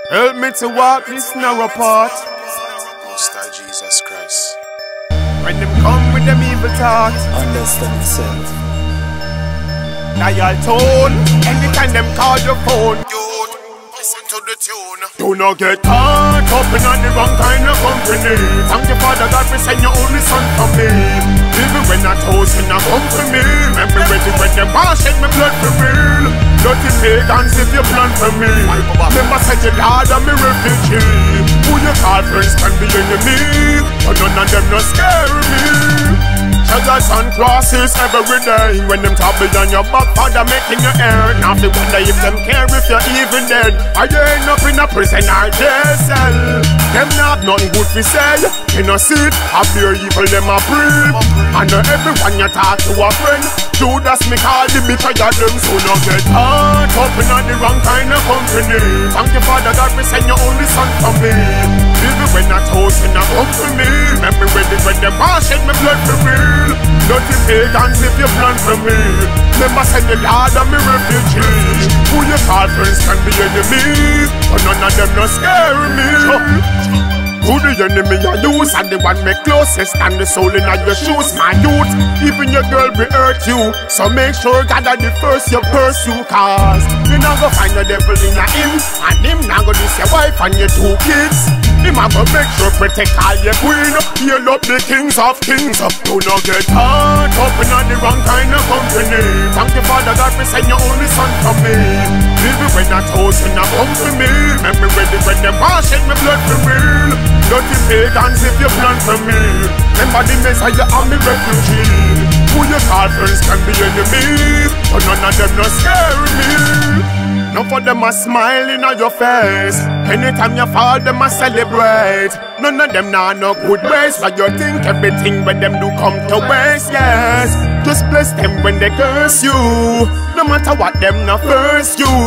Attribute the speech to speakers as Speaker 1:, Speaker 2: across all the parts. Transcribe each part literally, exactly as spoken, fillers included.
Speaker 1: Help me to walk this narrow path.
Speaker 2: Most High Jesus Christ.
Speaker 1: When them come with them evil thoughts,
Speaker 3: Understand yourself.
Speaker 1: dial tone. Anytime them call your phone,
Speaker 2: Dude, listen to the tune.
Speaker 1: do not get caught up in the wrong kind of company. Thank you, Father God, for sending your only son for me. Even when I toast in a come to me, remember ready when them wash shed my blood for real. Dirty pagans if you plan for me. Remember said the Lord I'm a refugee. Who you call friends can be enemy, but none of them no scare me. Shadows and crosses every day. When them tabby on your back, Father making your air. Now they wonder if them care if you're even dead. Are you end up in a prison or jail cell? Them not nothing good to say. You know see it, I fear evil them a breathe. I know everyone you talk to a friend. Judas me call the betrayer them, so no get caught up in the wrong kind of company. Thank you Father God for send your only son for me. Even when I toast in a come for me, remember ready when them wash shed my blood for real. Dirty pagans if you plan for me. Remember said the Lord I'm a refugee. Who you call friends can be enemy, but none of them no scare me. Who the enemy you use and the one make closest and the soul in your shoes, my youth. Even your girl will hurt you, so make sure God are the first you pursue. Cause you not go find the devil in a him, and him not go diss your wife and your two kids. Him a go make sure protect all your queen. Heal up the kings of kings. Do not get caught up in the wrong kind of company. Thank you Father God for send your only son for me. Even when I toast in a come to me, remember ready when them wash shed my blood for real. Dirty pagans if you plan for me. Remember the Messiah I'm a refugee. Who you call friends can be enemy, but none of them no scare me. None of them a smile in your face. Anytime you fall, them a celebrate. None of them nah no good ways, but you think everything when them do come to waste, yes. Just bless them when they curse you. No matter what them no first you.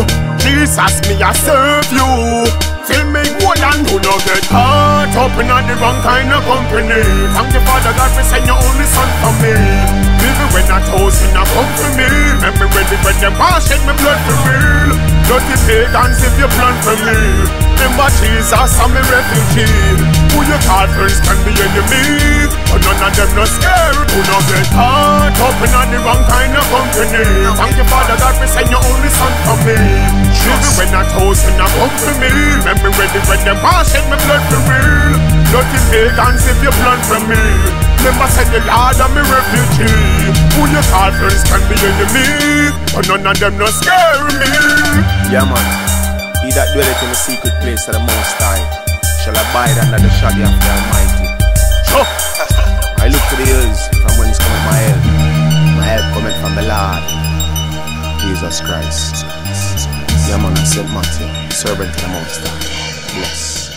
Speaker 1: Jesus me I serve you. Till me good and who no get caught up in the wrong kind of company. Thank you Father God for send your only son for me. Even when I toast in a come for me, remember ready when them wash shed my blood for real. Dirty pagans if you plan for me. Remember Jesus I'm a refugee. Who you call friends can be enemy, but none of them no scare. Who no get caught up in the wrong kind of company. Thank you Father God for send your only son for me. Even when I toast in a come for me, remember ready when them wash shed my blood for real. Dirty pagans if you plan for me. Remember said the Lord I'm a refugee. Who you call friends can be enemy, but none of them no scare me.
Speaker 2: Yeah man, he that dwelleth in the secret place of the Most High shall abide under the shadow of the Almighty.
Speaker 1: Oh.
Speaker 2: I look to the hills from whence cometh my help. My help cometh from the Lord Jesus Christ. Yeah man, Saint Matthew, servant of the Most High. Bless.